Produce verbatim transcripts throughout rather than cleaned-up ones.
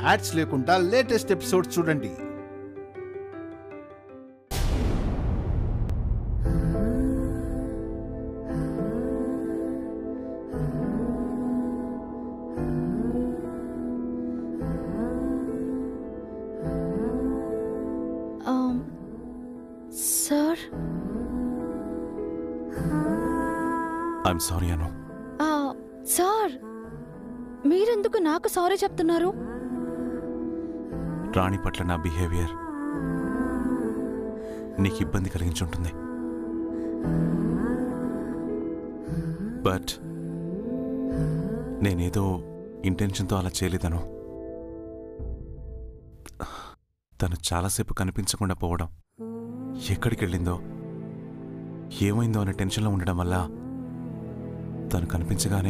Ads లేకుండా latest episode చూడండి. Sir, I'm sorry Anu. Sir, మీరెందుకు నాకు సారీ చెప్తున్నారు? రాణి పట్ల నా బిహేవియర్ నీకు ఇబ్బంది కలిగించుంటుంది. బట్ నేనేదో ఇంటెన్షన్తో అలా చేయలేదను. తను చాలాసేపు కనిపించకుండా పోవడం, ఎక్కడికి వెళ్ళిందో ఏమైందో అనే టెన్షన్లో ఉండడం వల్ల తను కనిపించగానే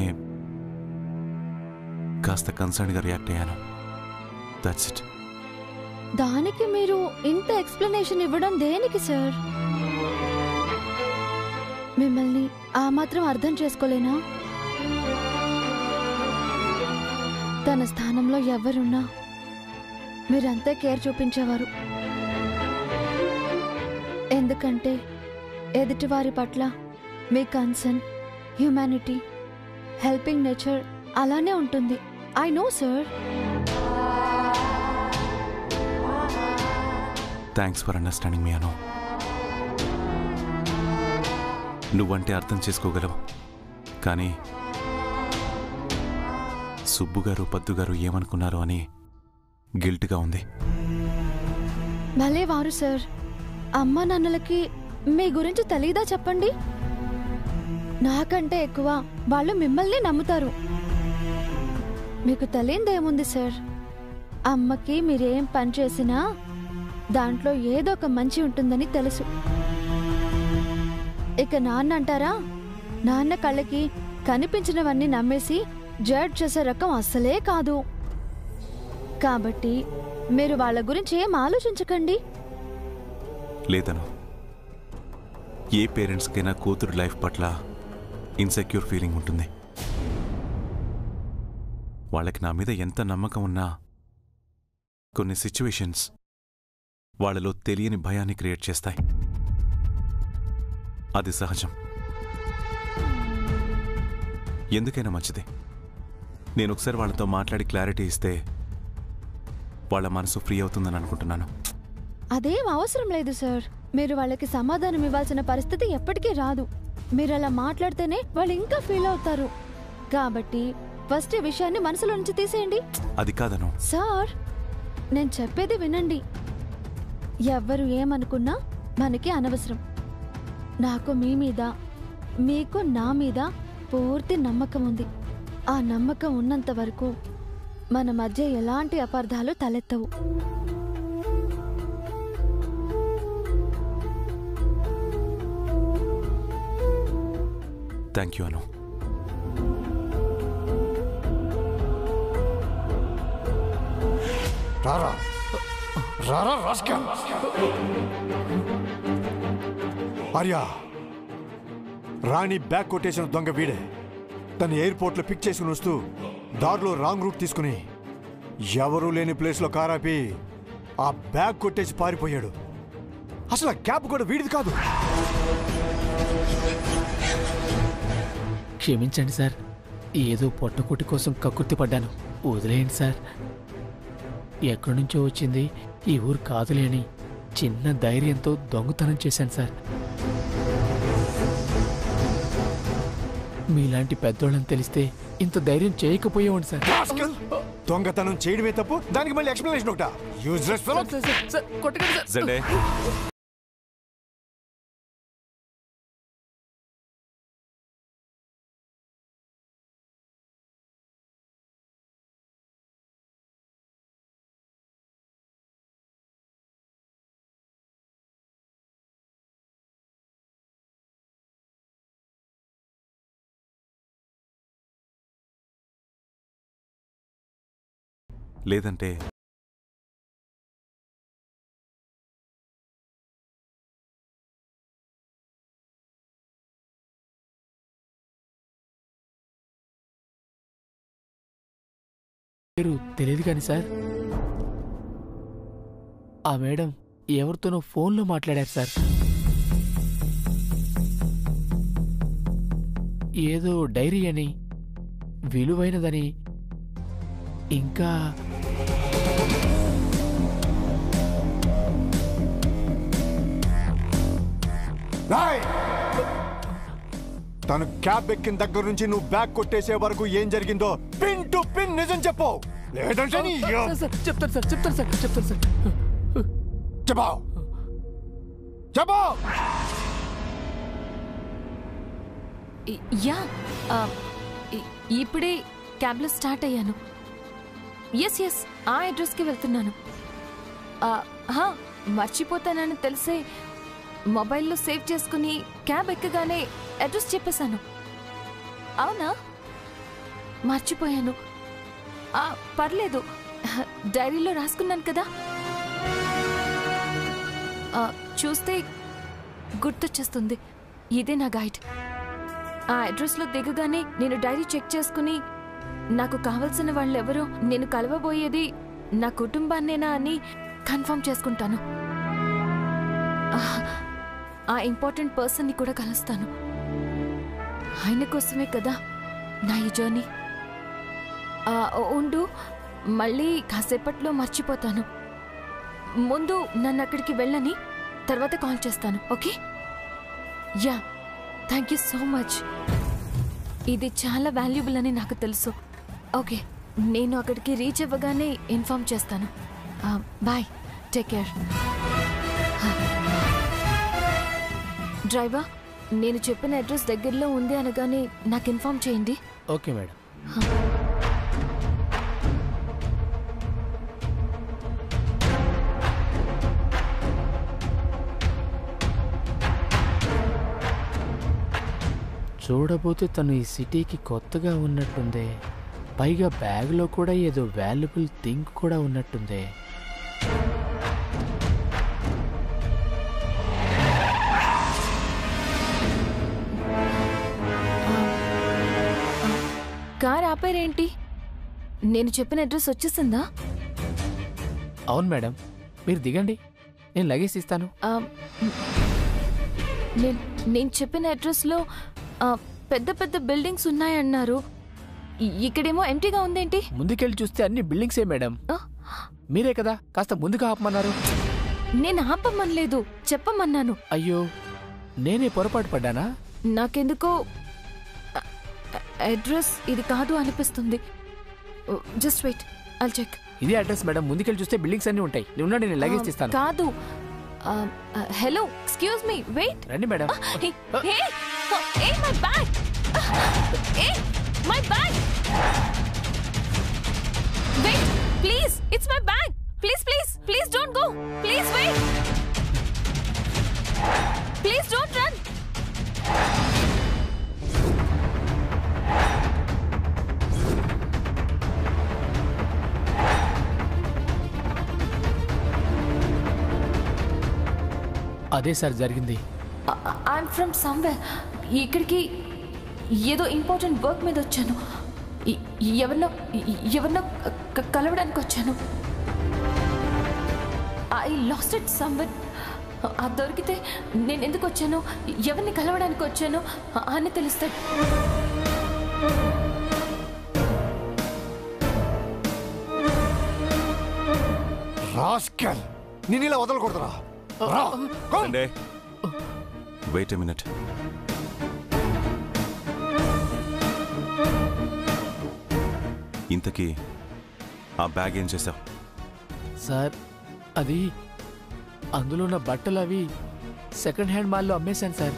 కాస్త కన్సర్న్గా రియాక్ట్ అయ్యాను. That's it. దానికి మీరు ఇంత ఎక్స్ప్లెనేషన్ ఇవ్వడం దేనికి సార్? మిమ్మల్ని ఆ మాత్రం అర్థం చేసుకోలేనా? తన స్థానంలో ఎవరున్నా మీరంతే కేర్ చూపించేవారు. ఎందుకంటే ఎదుటివారి పట్ల మీ కన్సర్న్, హ్యూమానిటీ, హెల్పింగ్ నేచర్ అలానే ఉంటుంది. I know sir. Thanks for understanding మీ అను. నువ్వంటే అర్థం చేసుకోగలవు, కానీ సుబ్బుగారు పద్దుగారు ఏమనుకున్నారు అని గిల్ట్గా ఉంది. భలే వారు సార్. అమ్మా నాన్నలకి మీ గురించి తెలీదా చెప్పండి? నాకంటే ఎక్కువ వాళ్ళు మిమ్మల్ని నమ్ముతారు. మీకు తెలియదేముంది సార్? అమ్మకి మీరేం పని చేసినా దాంట్లో ఏదో ఒక మంచి ఉంటుందని తెలుసు. ఇక నాన్న అంటారా, నాన్న కళ్ళకి కనిపించినవన్నీ నమ్మేసి జడ్జ్ చేసే రకం అస్సలే కాదు. కాబట్టి మీరు వాళ్ళ గురించి ఏం ఆలోచించకండి. లేదను, ఏ పేరెంట్స్కైనా కూతురు లైఫ్ పట్ల ఇన్సెక్యూర్ ఫీలింగ్ ఉంటుంది. వాళ్ళకి నా మీద ఎంత నమ్మకం ఉన్నా కొన్ని సిచ్యువేషన్స్ వాళ్ళలో తెలియని భయాన్ని క్రియేట్ చేస్తాయి. అది సహజం. ఎందుకైనా మంచిది, నేను ఒకసారి వాళ్ళతో మాట్లాడి క్లారిటీ ఇస్తే వాళ్ళ మనసు ఫ్రీ అవుతుందని అనుకుంటున్నాను. అదేం అవసరం లేదు సార్. మీరు వాళ్ళకి సమాధానం ఇవ్వాల్సిన పరిస్థితి ఎప్పటికీ రాదు. మీరు అలా మాట్లాడితేనే వాళ్ళు ఇంకా ఫీల్ అవుతారు. కాబట్టి ఫస్ట్ ఈ విషయాన్ని మనసులో నుంచి తీసేయండి. అది కాదను సార్, నేను చెప్పేది వినండి. ఎవ్వరు ఏమనుకున్నా మనకి అనవసరం. నాకు మీ మీద, మీకు నా మీద పూర్తి నమ్మకం ఉంది. ఆ నమ్మకం ఉన్నంత వరకు మన మధ్య ఎలాంటి అపార్థాలు తలెత్తవు. థ్యాంక్ యూ అను. రారా రారా రాస్కా. ఆర్యా, రాణి బ్యాగ్ కొట్టేసిన దొంగ వీడే. తను ఎయిర్పోర్ట్లో పిక్ చేసుకుని వస్తూ దారిలో రాంగ్ రూట్ తీసుకుని ఎవరూ లేని ప్లేస్లో కారాపి ఆ బ్యాగ్ కొట్టేసి పారిపోయాడు. అసలు ఆ క్యాబ్ కూడా వీడిది కాదు. క్షమించండి సార్, ఏదో పొట్టకుటి కోసం కక్కుర్తి పడ్డాను, వదిలేయండి సార్. ఎక్కడి నుంచో వచ్చింది ఈ ఊరు కాదులే అని చిన్న ధైర్యంతో దొంగతనం చేశాను సార్. మీలాంటి పెద్దోళ్ళని తెలిస్తే ఇంత ధైర్యం చేయకపోయేవాడు సార్. దొంగతనం చేయడమే తప్పు, దానికి మళ్ళీ ఎక్స్ప్లెనేషన్ ఒకటా? Useless fellow. కొట్టకండి సార్. లేదంటే పేరు తెలియదు కానీ సార్, ఆ మేడం ఎవరితోనో ఫోన్లో మాట్లాడారు సార్. ఏదో డైరీ అని, విలువైనదని, ఇంకా తను క్యాబ్ ఎక్కిన దగ్గర నుంచి నువ్వు బ్యాగ్ కొట్టేసే వరకు ఏం జరిగిందో పిన్ టు పిన్ నిజం చెప్పు. లేదంటే నీ యో- చెప్తాను సార్ చెప్తాను సార్ చెప్తాను సార్ చెప్పు చెప్పు. యా ఆ, ఇ- ఇప్పుడే క్యాబ్లో స్టార్ట్ అయ్యాను. ఎస్ ఎస్ ఆ అడ్రస్కి వెళ్తున్నాను. ఆ, హా, మర్చిపోతానని తెలిసే మొబైల్లో సేవ్ చేసుకుని క్యాబ్ ఎక్కగానే అడ్రస్ చెప్పేశాను. అవునా, మర్చిపోయాను. ఆ, పర్లేదు, డైరీలో రాసుకున్నాను కదా. ఆ, చూస్తే గుర్తొచ్చేస్తుంది. ఇదే నా గైడ్. ఆ అడ్రస్లో దిగగానే నేను డైరీ చెక్ చేసుకుని నాకు కావలసిన వాళ్ళెవరో, నేను కలవబోయేది నా కుటుంబాన్నేనా అని కన్ఫర్మ్ చేసుకుంటాను. ఆ ఇంపార్టెంట్ పర్సన్ని కూడా కలుస్తాను. ఆయన కోసమే కదా నా ఈ జర్నీ. ఉండు, మళ్ళీ కాసేపట్లో మర్చిపోతాను. ముందు నన్ను అక్కడికి వెళ్ళని, తర్వాత కాల్ చేస్తాను. Okay? Yeah, thank you so much. ఇది చాలా వాల్యుబుల్ అని నాకు తెలుసు. ఓకే, నేను అక్కడికి రీచ్ అవ్వగానే ఇన్ఫార్మ్ చేస్తాను. Bye, take care. డ్రైవర్, నేను చెప్పిన అడ్రస్ దగ్గరలో ఉంది అనగానే నాకు ఇన్ఫార్మ్ చేయండి. Okay madam. చూడబోతే తను ఈ సిటీకి కొత్తగా ఉన్నట్టుందే. పైగా బ్యాగ్లో కూడా ఏదో వాల్యుబుల్ థింగ్ కూడా ఉన్నట్టుందే. కార్ ఆపారేంటి? నేను చెప్పిన అడ్రస్ వచ్చేసిందా? అవును మేడం, మీరు దిగండి, నేను లగేజ్ ఇస్తాను. ఆ, నేను నేను చెప్పిన అడ్రస్లో ఆ, పెద్ద పెద్ద బిల్డింగ్స్ ఉన్నాయన్నారు. ఇ- ఇక్కడేమో ఎంటీగా ఉందేంటి? ముందుకెళ్ళి చూస్తే అన్ని బిల్డింగ్సే మేడం. ఆ, మీరే కదా కాస్త ముందుగా ఆపమన్నారు. నేను ఆపమనలేదు, చెప్పమన్నాను. అయ్యో, నేనే పొరపాటు పడ్డానా? నాకెందుకో అ- అ- అడ్రస్ ఇది కాదు అనిపిస్తుంది. Just wait, I'll check. ఇదే అడ్రస్ మేడం, ముందుకెళ్ళి చూస్తే బిల్డింగ్స్ అన్ని ఉంటాయి. నేను ఉండండి, నేను లగేజ్ ఇస్తాను. కాదు. Hello, excuse me, wait. రండి madam. Hey, my bag! Hey, my bag! Wait, please, it's my bag. Please, please, please don't go. Please wait. Please don't run. అదే సార్ జరిగింది. I'm from somewhere. ఇక్కడికి ఏదో important work మీద వచ్చాను. ఎ- ఎవరినో ఎవరినో క- కలవడానికి వచ్చాను. I lost it somewhere. అది దొరికితే నేను ఎందుకు వచ్చాను, ఎవరిని కలవడానికి వచ్చాను అని తెలుస్తాడు. రాస్కల్, నేను ఇలా వదలకూడదురా. రా, కమ్. సండే, వెయిట్ ఎ మినిట్. ఇంతకీ ఆ బ్యాగ్ ఏం చేసావు? సార్, అది అందులో ఉన్న బట్టలు అవి సెకండ్ హ్యాండ్ మాల్లో అమ్మేశాను సార్.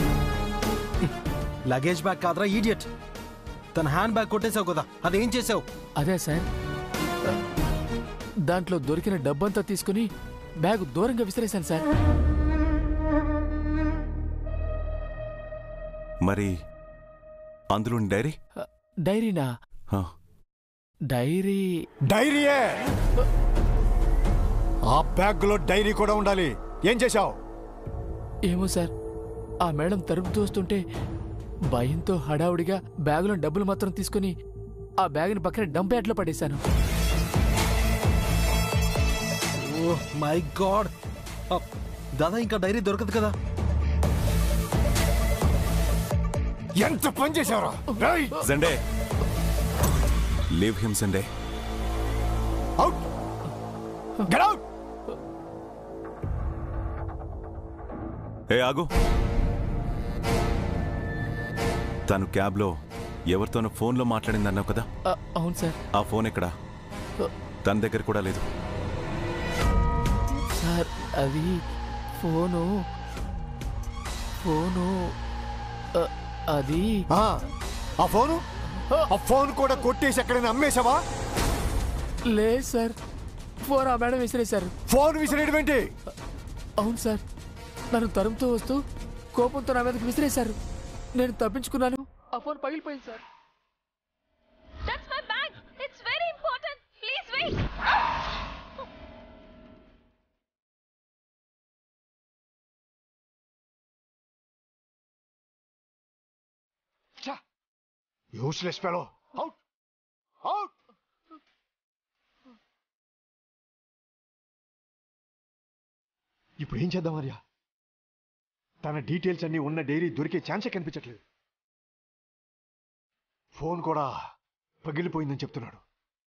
లగేజ్ బ్యాగ్ కాదరా ఈడియట్. తన హ్యాండ్ బ్యాగ్ కొట్టేశావు కదా, అదేం చేసావు? అదే సార్, దాంట్లో దొరికిన డబ్బంతా తీసుకుని బ్యాగ్ దూరంగా విసిరేశాను సార్. మరి అందులో డైరీ? డైరీనా? హా, డైరీ డైరీయే. ఆ బ్యాగ్ లో డైరీ కూడా ఉండాలి. ఏం చేశావు? ఏమో సార్, ఆ మేడం తలుపు తోస్తుంటే భయంతో హడావుడిగా బ్యాగులో డబ్బులు మాత్రం తీసుకుని ఆ బ్యాగ్ని పక్కన డంప్ యార్డ్లో పడేశాను. ఓ మై గాడ్, దాదా ఇంకా డైరీ దొరకదు కదా? ఎంత పని చేశారా? Jhende, leave him Jhende. Out, get out. ఏ ఆగు. తను క్యాబ్లో ఎవరితోనో ఫోన్లో మాట్లాడిందన్నావు కదా? అవును సార్. ఆ ఫోన్ ఎక్కడా? తన దగ్గర కూడా లేదు సార్. అది ఫోను ఫోను అది ఆ ఫోను ఆ ఫోన్ కూడా కొట్టేసి ఎక్కడైనా అమ్మేశావా? లేదు సార్, ఫోన్ ఆ మేడం విసిరేశారు. ఫోన్ విసిరేయడం ఏంటి? అవును సార్, నన్ను తరుముతూ వస్తూ కోపంతో నా మీదకి విసిరేశారు. నేను తప్పించుకున్నాను, ఆ ఫోన్ పగిలిపోయింది sir. That's my bag. It's very important. Please wait. Useless fellow. Out, out. ఇప్పుడు ఏం చేద్దాం ఆర్య? తన డీటెయిల్స్ అన్ని ఉన్న డైరీ దొరికే ఛాన్సే కనిపించట్లేదు. ఫోన్ కూడా పగిలిపోయిందని చెప్తున్నాడు.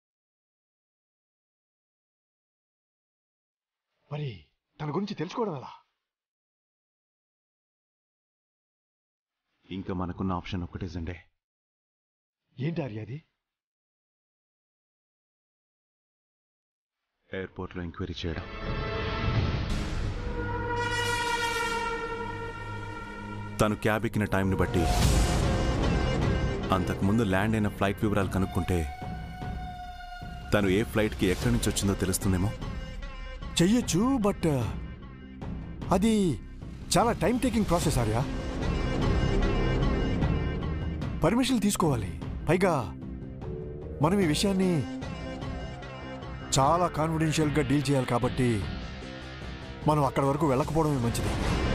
మరి తన గురించి తెలుసుకోవడం ఎలా? ఇంకా మనకున్న ఆప్షన్ ఒక్కటే జెండే. ఏంటి ఆర్య అది? ఎయిర్పోర్ట్లో ఎంక్వైరీ చేయడం. తను క్యాబ్ ఎక్కిన టైంని బట్టి అంతకుముందు ల్యాండ్ అయిన ఫ్లైట్ వివరాలు కనుక్కుంటే తను ఏ ఫ్లైట్కి ఎక్కడి నుంచి వచ్చిందో తెలుస్తుందేమో. చెయ్యొచ్చు, బట్ అది చాలా time taking process Arya. Permission తీసుకోవాలి. పైగా మనం ఈ విషయాన్ని చాలా కాన్ఫిడెన్షియల్గా డీల్ చేయాలి కాబట్టి మనం అక్కడి వరకు వెళ్ళకపోవడమే మంచిది.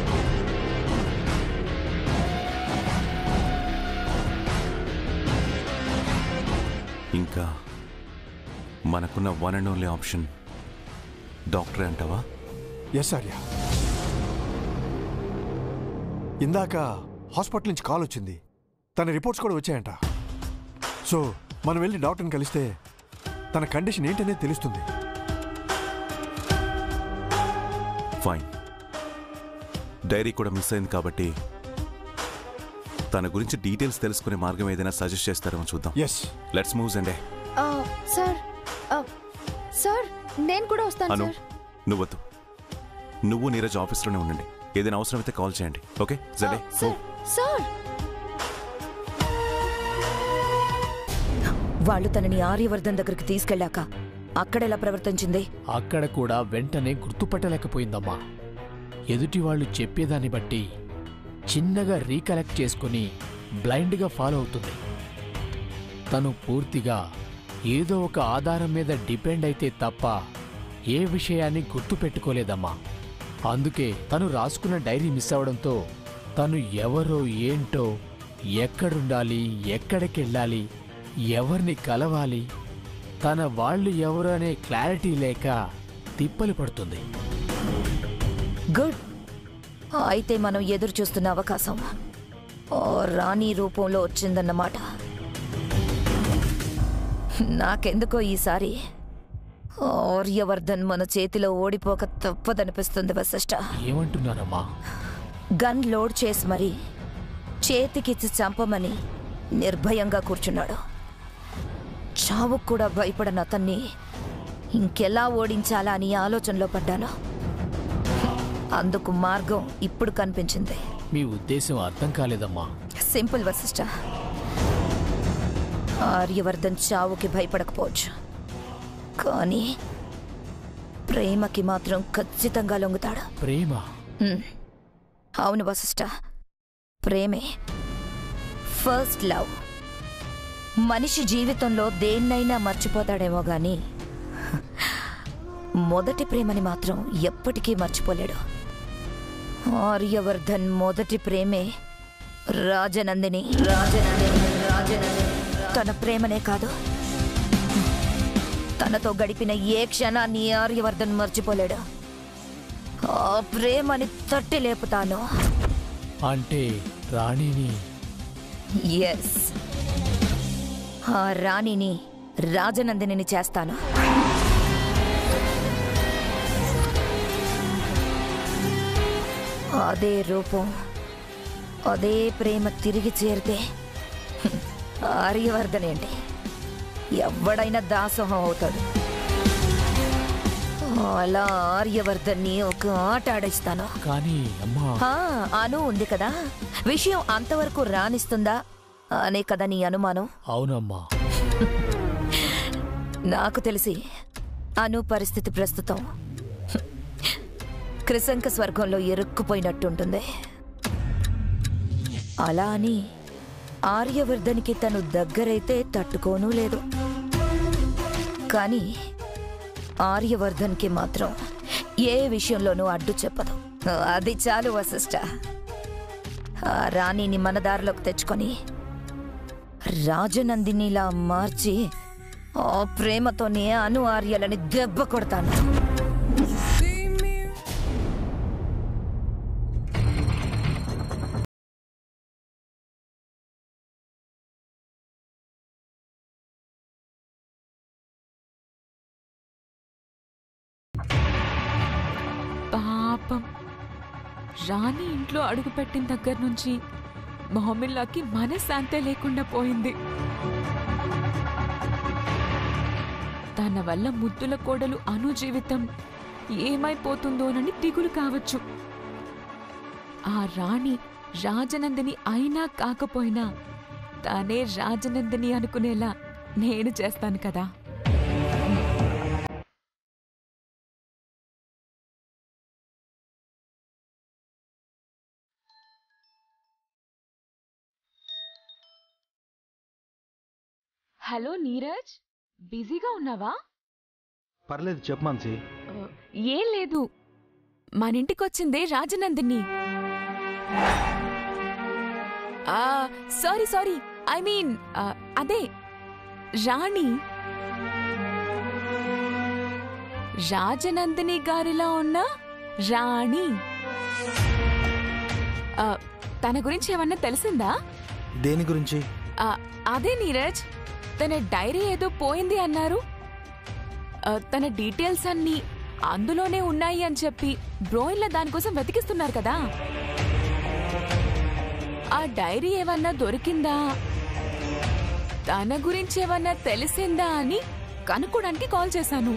ఇంకా మనకున్న వన్ అండ్ ఓన్లీ ఆప్షన్ డాక్టరే అంటావా? ఎస్ ఆర్య. ఇందాక హాస్పిటల్ నుంచి కాల్ వచ్చింది. తన రిపోర్ట్స్ కూడా వచ్చాయంట. సో మనం వెళ్ళి డాక్టర్ని కలిస్తే తన కండిషన్ ఏంటనేది తెలుస్తుంది. ఫైన్. డైరీ కూడా మిస్ అయింది కాబట్టి తన గురించి డీటెయిల్స్ తెలుసుకునే మార్గం ఏదైనా సజెస్ట్ చేస్తారేమో చూద్దాం. Yes, let's move Jhende. Sir sir నేను కూడా వస్తాను అను, సార్. నువ్వొద్దు. నువ్వు నీరజ్ ఆఫీస్లోనే ఉండండి. ఏదైనా అవసరమైతే కాల్ చేయండి. ఓకే జెండే? సార్ సార్ వాళ్ళు తనని ఆర్యవర్ధన్ దగ్గరికి తీసుకెళ్ళాక అక్కడెలా ప్రవర్తించింది? అక్కడ కూడా వెంటనే గుర్తుపట్టలేకపోయిందమ్మా. ఎదుటి వాళ్ళు చెప్పేదాన్ని బట్టి చిన్నగా రీకలెక్ట్ చేసుకుని బ్లైండ్గా ఫాలో అవుతుంది. తను పూర్తిగా ఏదో ఒక ఆధారం మీద డిపెండ్ అయితే తప్ప ఏ విషయాన్ని గుర్తుపెట్టుకోలేదమ్మా. అందుకే తను రాసుకున్న డైరీ మిస్ అవడంతో తను ఎవరో ఏంటో, ఎక్కడుండాలి, ఎక్కడికెళ్ళాలి, ఎవరిని కలవాలి, తన వాళ్ళు ఎవరు అనే క్లారిటీ లేక తిప్పలు పడుతుంది. గుడ్. అయితే మనం ఎదురు చూస్తున్న అవకాశం రాణి రూపంలో వచ్చిందన్నమాట. నాకెందుకో ఈసారి ఆర్యవర్ధన్ మన చేతిలో ఓడిపోక తప్పదనిపిస్తుంది వశిష్ఠ. ఏమంటున్నారమ్మా? గన్ లోడ్ చేసి మరీ చేతికిచ్చి చంపమని నిర్భయంగా కూర్చున్నాడు. చావుకు కూడా భయపడని అతన్ని ఇంకెలా ఓడించాలా అని ఆలోచనలో పడ్డాను. అందుకు మార్గం ఇప్పుడు కనిపించింది. మీ ఉద్దేశం అర్థం కాలేదమ్మా. సింపుల్ వశిష్ఠ. ఆర్యవర్ధన్ చావుకి భయపడకపోవచ్చు, కానీ ప్రేమకి మాత్రం ఖచ్చితంగా లొంగుతాడు. ప్రేమ? అవును వశిష్ఠ, ప్రేమే ఫస్ట్ లవ్. మనిషి జీవితంలో దేన్నైనా మర్చిపోతాడేమో గాని మొదటి ప్రేమని మాత్రం ఎప్పటికీ మర్చిపోలేడు. ఆర్యవర్ధన్ మొదటి ప్రేమే రాజనందిని. రాజనందిని రాజనందిని తన ప్రేమనే కాదు, తనతో గడిపిన ఏ క్షణాన్ని ఆర్యవర్ధన్ మర్చిపోలేడు. ఆ ప్రేమని తట్టి లేపుతాను. అంటే రాణిని? ఎస్, ఆ రాణిని రాజనందిని చేస్తాను. అదే రూపం, అదే ప్రేమ తిరిగి చేరితే ఆర్యవర్ధన్ ఏంటి, ఎవడైనా దాసోహం అవుతాడు. అలా ఆర్యవర్ధన్ని ఒక ఆట ఆడిస్తాను. కానీ అమ్మా, అను ఉంది కదా, విషయం అంతవరకు రాణిస్తుందా అనే కదా నీ అనుమానం? అవునమ్మా. నాకు తెలిసి అను పరిస్థితి ప్రస్తుతం క్రిశంక స్వర్గంలో ఇరుక్కుపోయినట్టుంటుంది. అలా అని ఆర్యవర్ధన్కి తను దగ్గరైతే తట్టుకోనూ లేదు. కానీ ఆర్యవర్ధన్కి మాత్రం ఏ విషయంలోనూ అడ్డు చెప్పదు. అది చాలు వశిష్ఠ. ఆ రాణిని మన దారిలోకి తెచ్చుకొని రాజనందినిలా మార్చి ఆ ప్రేమతోనే అను ఆర్యలని దెబ్బ కొడతాను. పాపం రాణి ఇంట్లో అడుగుపెట్టిన దగ్గర నుంచి మొహమిల్లాకి మనశ్శాంతే లేకుండా పోయింది. తన వల్ల ముద్దుల కోడలు అను జీవితం ఏమైపోతుందోనని దిగులు కావచ్చు. ఆ రాణి రాజనందిని అయినా కాకపోయినా తానే రాజనందిని అనుకునేలా నేను చేస్తాను కదా. హలో నీరజ్, బిజీగా ఉన్నావా? పర్లేదు, చెప్పు మాన్సి. ఏం లేదు, మన ఇంటికొచ్చిందే Rajanandini. Sorry sorry I mean అదే రాణి. రాజనందిని గారిలా ఉన్న రాణి. తన గురించి ఏమన్నా తెలిసిందా? దేని గురించి? అదే నీరజ్, తన డైరీ ఏదో పోయింది అన్నారు. తన డీటెయిల్స్ అన్నీ అందులోనే ఉన్నాయి అని చెప్పి బ్రోయిన్ల దానికోసం వెతికిస్తున్నారు కదా. ఆ డైరీ ఏమన్నా దొరికిందా, తన గురించి ఏమన్నా తెలిసిందా అని కనుక్కోడానికి కాల్ చేశాను.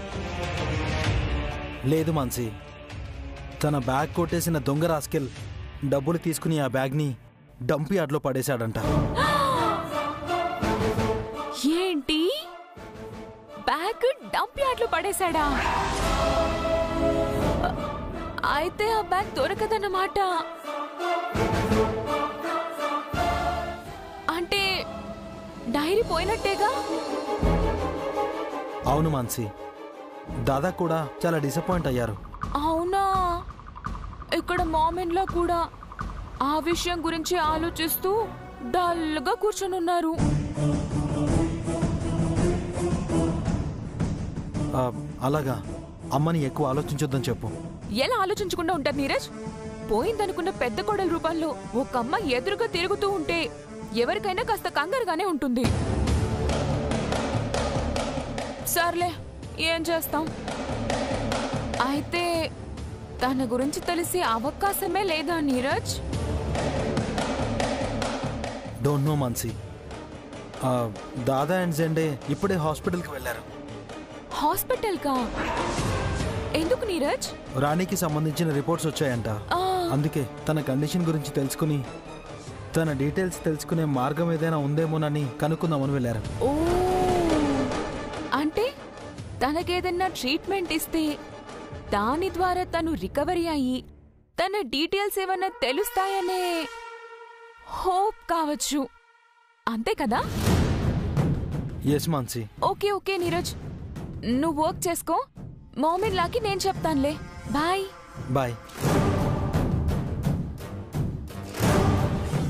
లేదు మాన్సి, తన బ్యాగ్ కొట్టేసిన దొంగ రాస్కెల్ డబ్బులు తీసుకుని ఆ బ్యాగ్ని డంప్ యార్డ్లో పడేశాడంట. ఏంటి, బ్యాగ్ డంప్ యార్డ్లో పడేశాడా? అయితే ఆ బ్యాగ్ దొరకదన్నమాట. అంటే డైరీ పోయినట్టేగా? అవును మాన్సి, దాదా కూడా చాలా డిసప్పాయింట్ అయ్యారు. అవునా? ఇక్కడ మామిన్లా కూడా ఆ విషయం గురించి ఆలోచిస్తూ డల్గా కూర్చొని ఉన్నారు. అలాగా, అమ్మని ఎక్కువ ఆలోచించొద్దని చెప్పు. ఎలా ఆలోచించకుండా ఉంటారు నీరజ్? పోయిందనుకున్న పెద్ద కోడల రూపంలో ఒక అమ్మ ఎదురుగా తిరుగుతూ ఉంటే ఎవరికైనా కాస్త కంగారుగానే ఉంటుంది. సర్లే, ఏం చేస్తాం. అయితే తన గురించి తెలిసే అవకాశమే లేదా Neeraj? Don't know Mansi. Dada and Jhende ఇప్పుడే హాస్పిటల్కి వెళ్ళారు. హాస్పిటల్ కా? ఎందుకు నీరజ్? రాణికి సంబంధించిన రిపోర్ట్స్ వచ్చాయంట. అందుకే తన కండిషన్ గురించి తెలుసుకుని తన డీటెయిల్స్ తెలుసుకునే మార్గం ఏదైనా ఉందేమోనని కనుక్కుందామని వెళ్ళారు. ఓ, అంటే తనకేదన్నా ట్రీట్మెంట్ ఇస్తే దాని ద్వారా తను రికవరీ అయ్యి తన డీటెయిల్స్ ఏమన్నా తెలుస్తాయనే హోప్ కావచ్చు, అంతే కదా? Yes Mansi. Okay okay Neeraj, నువ్వు వర్క్ చేసుకో. మోమిన్లాకి నేను చెప్తానులే. Bye bye.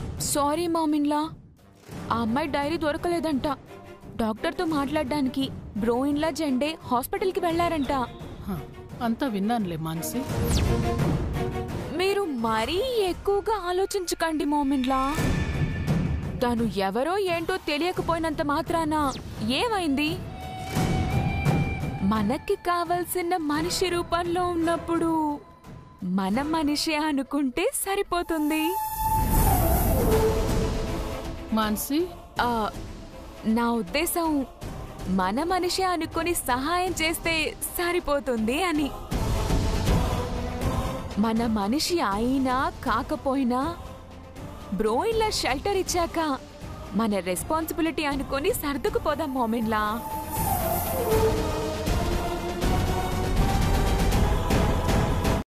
సారీ మోమిన్లా, ఆ అమ్మాయి డైరీ దొరకలేదంట. డాక్టర్తో మాట్లాడడానికి బ్రోయిన్లా జెండే హాస్పిటల్కి వెళ్లారంట. హ, అంతా విన్నానులే మాన్సి. మీరు మరీ ఎక్కువగా ఆలోచించకండి మోమిన్లా. తను ఎవరో ఏంటో తెలియకపోయినంత మాత్రాన ఏమైంది? మనకి కావలసిన మనిషి రూపంలో ఉన్నప్పుడు మన మనిషే అనుకుంటే సరిపోతుంది. మాన్సి, ఆ, నా ఉద్దేశం మన మనిషి అనుకుని సహాయం చేస్తే సరిపోతుంది అని. మన మనిషి అయినా కాకపోయినా బ్రోయిన్లా షెల్టర్ ఇచ్చాక మన రెస్పాన్సిబిలిటీ అనుకుని సర్దుకుపోదాం మోమిన్లా.